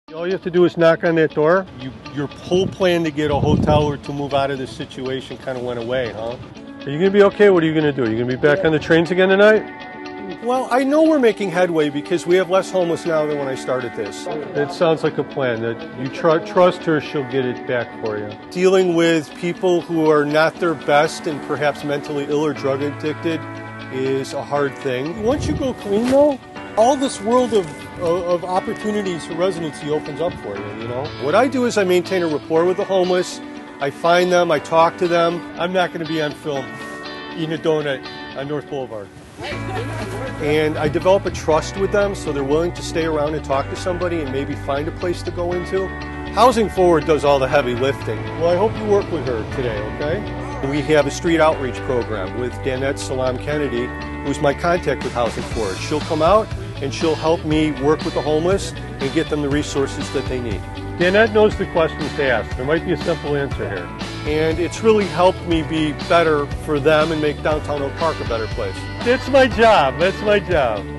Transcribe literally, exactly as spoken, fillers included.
All you have to do is knock on that door. You, your whole plan to get a hotel or to move out of this situation kind of went away, huh? Are you going to be okay? What are you going to do? Are you going to be back on the trains again tonight? Well, I know we're making headway because we have less homeless now than when I started this. It sounds like a plan. That you tr trust her, she'll get it back for you. Dealing with people who are not their best and perhaps mentally ill or drug addicted is a hard thing. Once you go clean, though, all this world of, of opportunities for residency opens up for you, you know? What I do is I maintain a rapport with the homeless. I find them, I talk to them. I'm not going to be on film eating a donut on North Boulevard. And I develop a trust with them so they're willing to stay around and talk to somebody and maybe find a place to go into. Housing Forward does all the heavy lifting. Well, I hope you work with her today, okay? We have a street outreach program with Danette Salam Kennedy, who's my contact with Housing Forward. She'll come out and she'll help me work with the homeless and get them the resources that they need. Danette knows the questions to ask. There might be a simple answer here. And it's really helped me be better for them and make downtown Oak Park a better place. That's my job. That's my job.